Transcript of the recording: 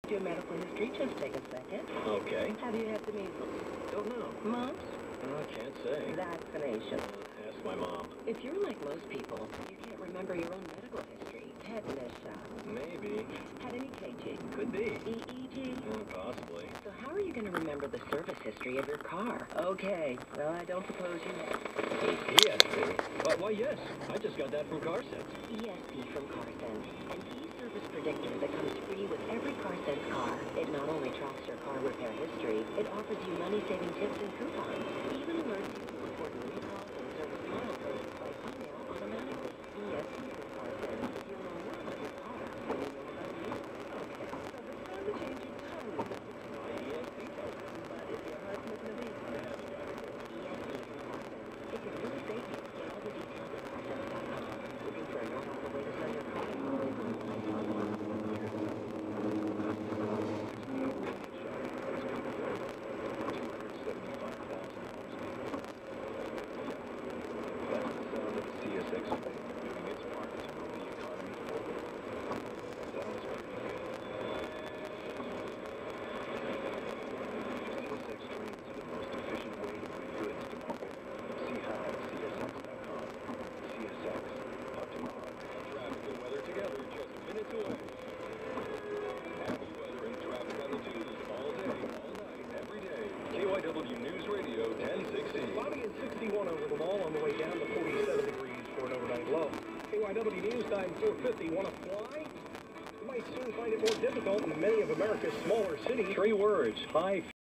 Your medical history, just take a second. Okay. Have you had the measles? Don't know. Mumps? I can't say. Vaccination. Ask my mom. If you're like most people, you can't remember your own medical history. Tetanus shot. Maybe. Had any KG? Could be. EEG? Possibly. So how are you going to remember the service history of your car? Okay, well, I don't suppose you have. ESP? Why, yes. I just got that from CarSense. ESP from CarSense, an e-service predictor that comes free with every CarSense car. It not only tracks your car repair history, it offers you money-saving tips and coupons. Even alerts you to important recalls and service milestones by email automatically. ESP from CarSense. You'll know more about your car than you know about you. Okay, so it's time to change your tire. My ESP token. But if your heart's missing a beat, ESP from CarSense. It can really save you. Get all the details at CarSense.com. Looking for a no hassle way to sell your car? News Radio 1060. Cloudy and 61 over the mall on the way down to 47 degrees for an overnight low. KYW News Time 450. Want to fly? You might soon find it more difficult in many of America's smaller cities. 3 words. High